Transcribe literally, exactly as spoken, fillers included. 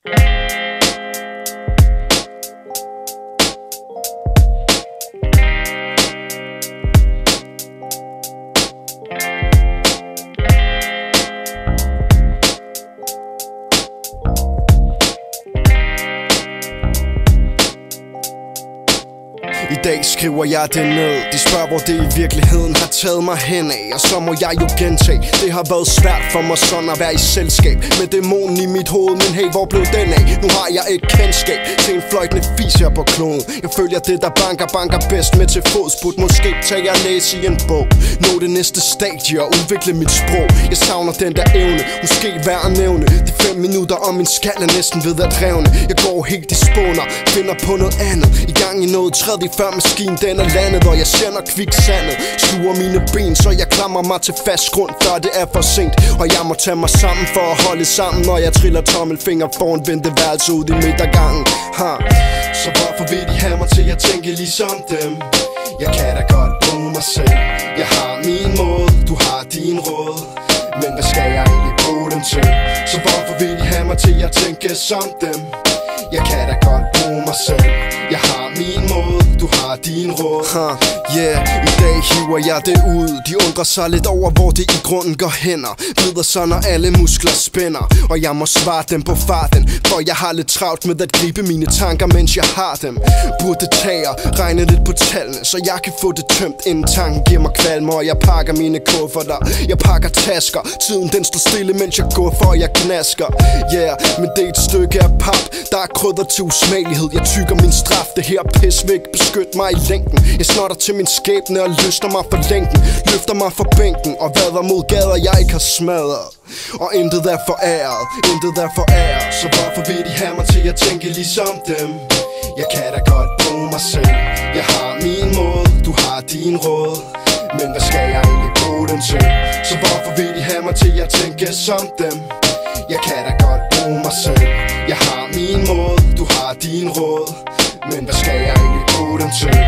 I dag skriver jeg det ned. De spørger hvor det i virkeligheden har taget mig henad. Og så må jeg jo gentage, det har været svært for mig sådan at være i selskab med dæmonen i mit hoved. Men hey, hvor blev den af? Nu har jeg et kendskab til en fløjtende fis her på kloden. Jeg følger det der banker, banker bedst med til fodsbud. Måske tager jeg læse i en bog, nå det næste stadie og udvikle mit sprog. Jeg savner den der evne, måske værd at nævne. De fem minutter om min skal er næsten ved at revne. Jeg går helt i spåner, finder på noget andet, i gang i noget tredje før maskinen den er landet. Og jeg sender kviksandet, sluger mine ben, så jeg klamrer mig til fast grund, før det er for sent. Og jeg må tage mig sammen for at holde sammen, når jeg triller tommelfinger foran venteværelse ud i midtergangen. Ha. Så hvorfor vil de have mig til at tænke ligesom dem? Jeg kan da godt bruge mig selv. Jeg har min måde, du har din råd, men hvad skal jeg egentlig bruge dem til? Så hvorfor vil de have mig til at tænke som dem? Jeg kan da godt bruge mig selv. Jeg har min måde, du har din råd. huh, Yeah, i dag hiver jeg det ud. De undrer sig lidt over hvor det i grunden går hænder. Glider så når alle muskler spænder, og jeg må svare dem på farten, for jeg har lidt travlt med at gribe mine tanker mens jeg har dem. Burde tage og regne lidt på tallene, så jeg kan få det tømt inden tanken giver mig kvalme. Og jeg pakker mine kufferter, jeg pakker tasker. Tiden den står stille mens jeg går for jeg knasker. Yeah, men det er et stykke af pap, der er krydder til usmagelighed. Jeg tykker min straf, det her pis væk, beskyt mig i længden. Jeg snotter til min skæbne og løsner mig for længden, løfter mig fra bænken og vader mod gader jeg ikke har smadret. Og intet er foræret, intet er foræret. Så hvorfor vil de have mig til at tænke ligesom dem? Jeg kan da godt bruge mig selv. Jeg har min måde, du har din råd, men hvad skal jeg egentlig bruge den til? Så hvorfor vil de have mig til at tænke som dem? Jeg kan da godt bruge mig selv. Jeg har min måde, du har din råd, men hvad skal jeg egentlig bruge den til?